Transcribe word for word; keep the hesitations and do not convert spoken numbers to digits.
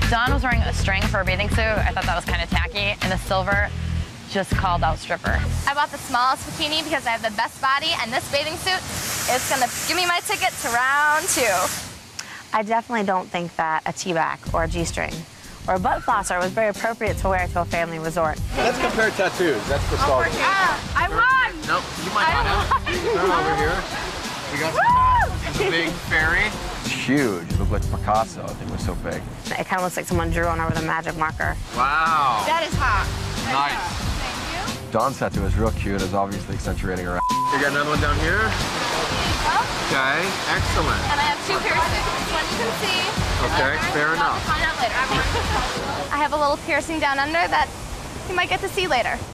Dawn was wearing a string for a bathing suit. I thought that was kind of tacky. And the silver just called out stripper. I bought the smallest bikini because I have the best body, and this bathing suit is gonna give me my ticket to round two. I definitely don't think that a T-back or a G-string or a butt flosser was very appropriate to wear to a family resort. Let's compare tattoos. That's for starters. Ah, I won! Nope, you might not have. Turn over here. We got some tats. There's a big fairy. It's huge. It looked like Picasso. I think it was so big. It kind of looks like someone drew on her with a magic marker. Wow. That is hot. Nice. Thank you. Dawn's tattoo is real cute. It's obviously accentuating her. You got another one down here? Okay, excellent. And I have two piercings. This one you can see. Okay, fair enough. Find out later. I have a little piercing down under that you might get to see later.